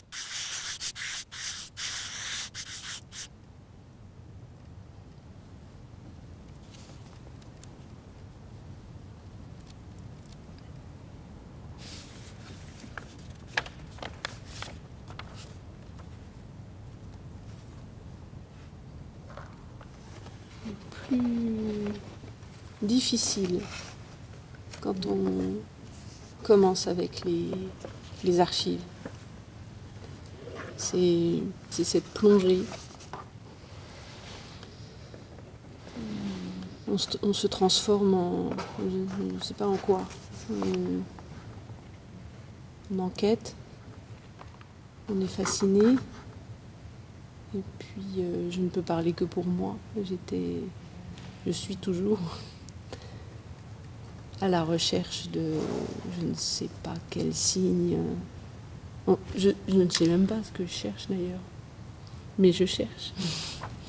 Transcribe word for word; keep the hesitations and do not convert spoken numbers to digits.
Plus difficile quand on commence avec les, les archives. C'est cette plongée. On se, on se transforme en, je ne sais pas en quoi, on, on enquête, on est fasciné. Et puis euh, je ne peux parler que pour moi. J'étais, je suis toujours à la recherche de je ne sais pas quel signe. Je, je ne sais même pas ce que je cherche d'ailleurs, mais je cherche.